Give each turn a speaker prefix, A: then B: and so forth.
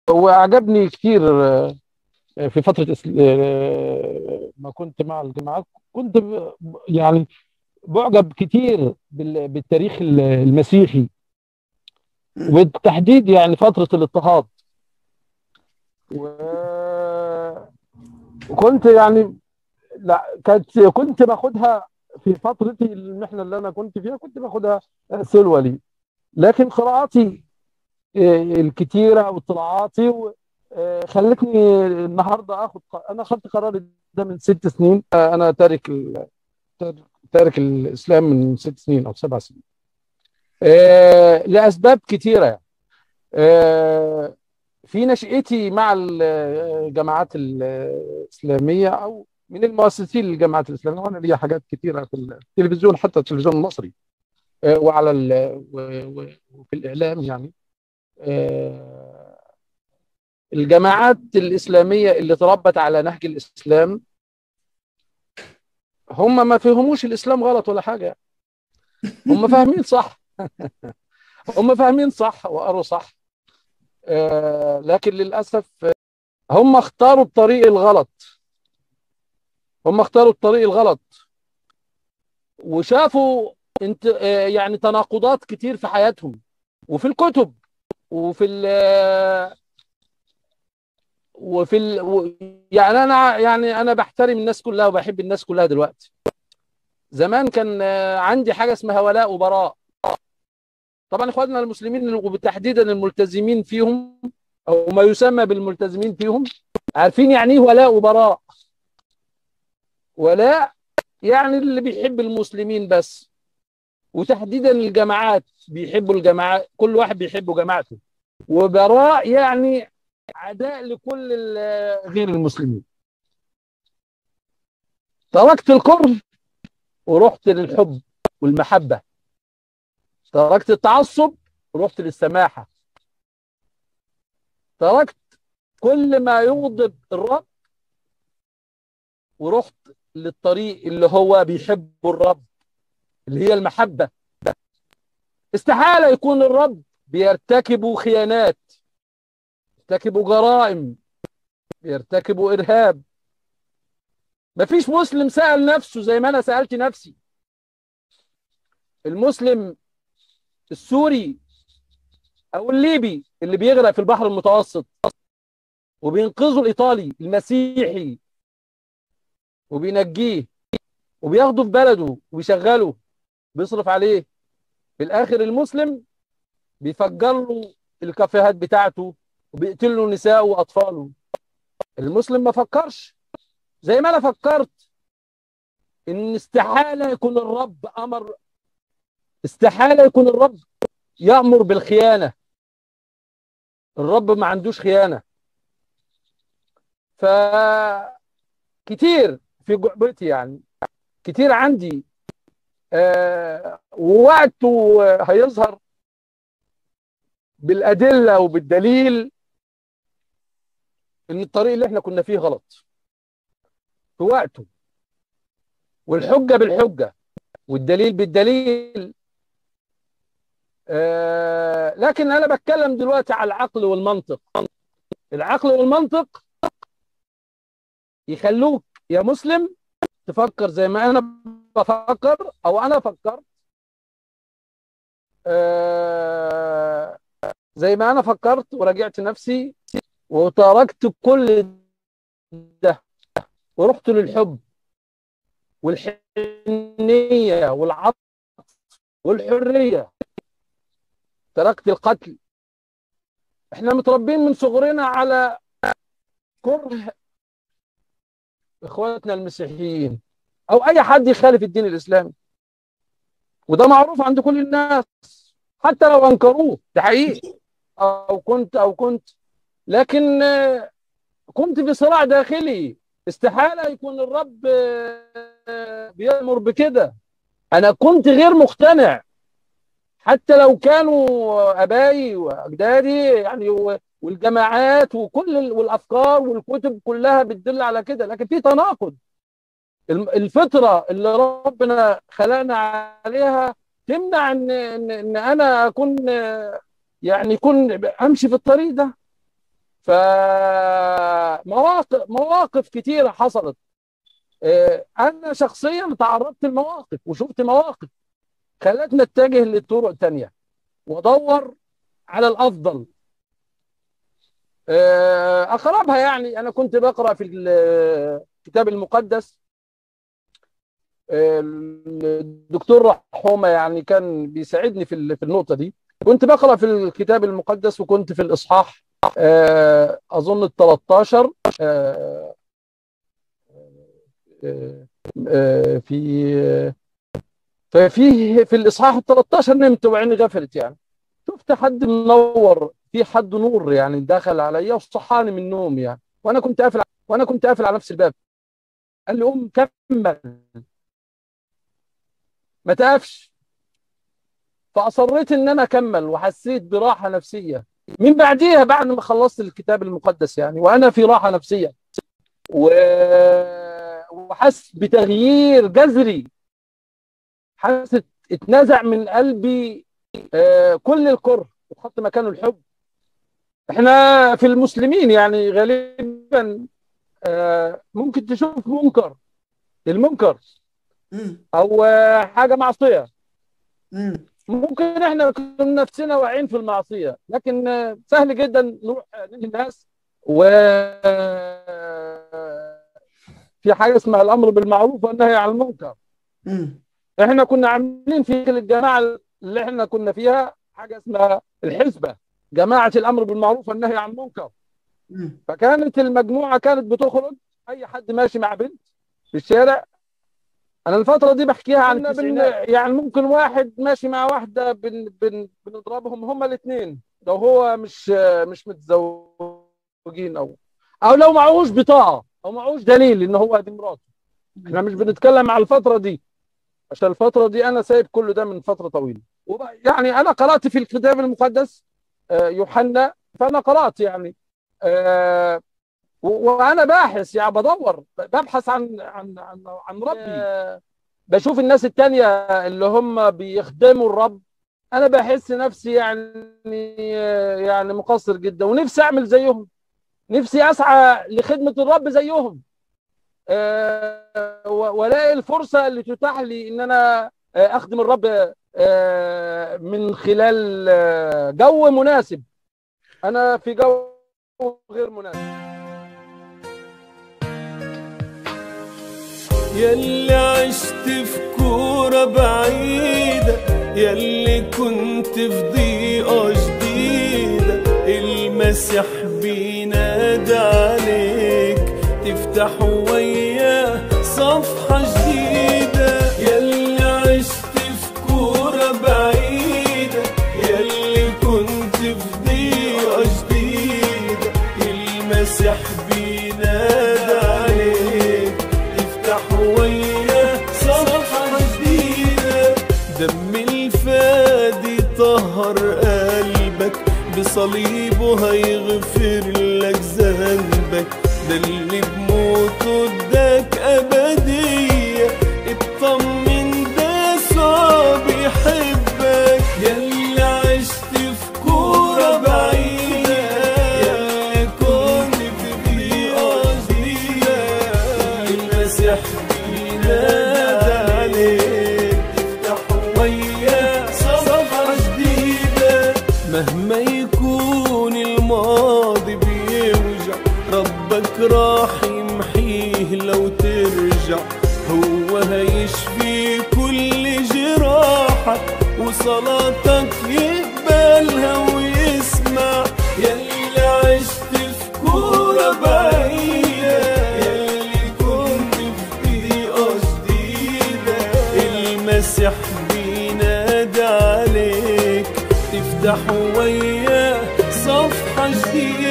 A: وأعجبني كتير في فترة ما كنت مع الجماعات. كنت يعني بعجب كتير بالتاريخ المسيحي،
B: مم.
A: وبالتحديد يعني فترة الاضطهاد. و- وكنت يعني، لا كنت باخدها في فترتي المحنة اللي أنا كنت فيها، كنت باخدها سلوى لي. لكن قراءاتي الكتيرة واطلاعاتي خلتني النهارده انا اخذت قرار ده من 6 سنين. انا تارك الاسلام من 6 سنين او 7 سنين، لاسباب كتيره يعني. آه، في نشأتي مع الجماعات الاسلاميه، او من المؤسسين للجماعات الاسلاميه، وانا ليا حاجات كتيره في التلفزيون، حتى التلفزيون المصري، وعلى وفي الاعلام يعني. آه، الجماعات الإسلامية اللي تربت على نهج الإسلام هم ما فهموش الإسلام غلط ولا حاجة. هم فاهمين صح. هم فاهمين صح وقروا صح. لكن للأسف هم اختاروا الطريق الغلط. هم اختاروا الطريق الغلط وشافوا انت يعني تناقضات كتير في حياتهم وفي الكتب وفي ال وفي ال يعني انا بحترم الناس كلها وبحب الناس كلها دلوقتي. زمان كان عندي حاجة اسمها ولاء وبراء. طبعا اخواننا المسلمين وبالتحديدا الملتزمين فيهم، او ما يسمى بالملتزمين فيهم، عارفين يعني ايه ولاء وبراء. ولاء يعني اللي بيحب المسلمين بس، وتحديدا الجماعات بيحبوا الجماعات، كل واحد بيحب جماعته. وبراء يعني عداء لكل غير المسلمين. تركت الكره ورحت للحب والمحبة. تركت التعصب ورحت للسماحة. تركت كل ما يغضب الرب ورحت للطريق اللي هو بيحبه الرب، اللي هي المحبة. استحالة يكون الرب بيرتكبوا خيانات، بيرتكبوا جرائم، بيرتكبوا إرهاب. مفيش مسلم سأل نفسه زي ما أنا سألت نفسي. المسلم السوري أو الليبي اللي بيغرق في البحر المتوسط وبينقذه الإيطالي المسيحي وبينجيه وبياخده في بلده وبيشغله، بيصرف عليه. في الآخر المسلم بيفجر له الكافيهات بتاعته وبيقتل له نساءه واطفاله. المسلم ما فكرش زي ما انا فكرت ان استحاله يكون الرب امر، استحاله يكون الرب يامر بالخيانه. الرب ما عندوش خيانه. فكتير في جعبتي يعني، كتير عندي ووقته هيظهر بالادله وبالدليل ان الطريق اللي احنا كنا فيه غلط في وقته، والحجه بالحجه والدليل بالدليل. لكن انا بتكلم دلوقتي على العقل والمنطق. العقل والمنطق يخلوك يا مسلم تفكر زي ما انا بفكر، او انا فكرت زي ما انا فكرت وراجعت نفسي وتركت كل ده ورحت للحب والحنية والعطف والحرية. تركت القتل. احنا متربين من صغرنا على كره اخواتنا المسيحيين او اي حد يخالف الدين الاسلامي، وده معروف عند كل الناس حتى لو انكروه. ده حقيقي. او كنت لكن كنت في صراع داخلي. استحالة يكون الرب بيأمر بكده. انا كنت غير مقتنع حتى لو كانوا ابائي واجدادي يعني والجماعات وكل والافكار والكتب كلها بتدل على كده، لكن في تناقض. الفطره اللي ربنا خلقنا عليها تمنع ان انا اكون يعني امشي في الطريق ده. مواقف كتيرة حصلت. أنا شخصيا تعرضت لمواقف وشفت مواقف خلتني أتجه لطرق تانية وأدور على الأفضل. أقربها يعني أنا كنت بقرأ في الكتاب المقدس. الدكتور رحومة يعني كان بيساعدني في النقطة دي. كنت بقرأ في الكتاب المقدس وكنت في الإصحاح أظن ال 13 في في الإصحاح ال 13 نمت وعيني غفلت يعني. شفت حد منور، في حد نور يعني دخل عليا وصحاني من النوم يعني، وانا كنت قافل على نفس الباب. قال لي قوم كمل ما تقفش. فاصريت ان انا اكمل وحسيت براحه نفسيه من بعديها بعد ما خلصت الكتاب المقدس يعني، وانا في راحه نفسيه وحس بتغيير جذري. حسيت اتنزع من قلبي كل الكره وحط مكانه الحب. احنا في المسلمين يعني غالبا ممكن تشوف المنكر او حاجه معصيه، ممكن احنا كنا نفسنا واعيين في المعصيه، لكن سهل جدا نروح للناس و في حاجه اسمها الامر بالمعروف والنهي عن المنكر. احنا كنا عاملين في الجماعه اللي احنا كنا فيها حاجه اسمها الحزبه، جماعه الامر بالمعروف والنهي عن المنكر. فكانت المجموعه كانت بتخرج، اي حد ماشي مع بنت في الشارع. انا الفتره دي بحكيها عن يعني ممكن واحد ماشي مع واحده بنضربهم هما الاثنين لو هو مش متزوجين، او لو معهوش بطاقه او معهوش دليل ان هو دي مراته. احنا مش بنتكلم على الفتره دي، عشان الفتره دي انا سايب كل ده من فتره طويله. يعني انا قرات في الكتاب المقدس يوحنا، فانا قرات يعني وانا باحث يعني بدور ببحث عن ربي. بشوف الناس التانية اللي هم بيخدموا الرب، انا بحس نفسي يعني مقصر جدا، ونفسي اعمل زيهم، نفسي اسعى لخدمة الرب زيهم، والاقي الفرصة اللي تتاح لي ان انا اخدم الرب من خلال جو مناسب. انا في جو غير مناسب.
C: ياللي عشت في كورة بعيدة، ياللي كنت في ضيقة جديدة، المسيح بينادى عليك تفتح وياه صفحة جديدة. ياللي عشت في كورة بعيدة، ياللي كنت في ضيقة جديدة، المسيح بينادى عليك تفتح وياه صفحة جديدة. دم الفادي طهر قلبك، بصليبه هيغفر لك ذنبك، ده اللي بموته اداك أبدية، اطمن ده يسوع بيحبك. ياللي عشت في كورة بعيدة، ياللي كنت في ضيقة جديدة، المسيح بينادى عليك تفتح وياه صفحة جديدة. مهما يكون الماضي بيوجع، ربك راح يمحيه لو ترجع، هو هيشفي كل جراحك، وصلاتك يقبلها ويسمع. ياللي عشت في كورة بعيدة، ياللي كنت في ضيقة جديدة، المسيح بينادى عليك تفتح وياه صفحة جديدة.